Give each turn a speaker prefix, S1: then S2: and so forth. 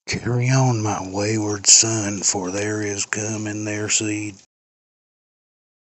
S1: Carry on, my wayward son, for there is come in their seed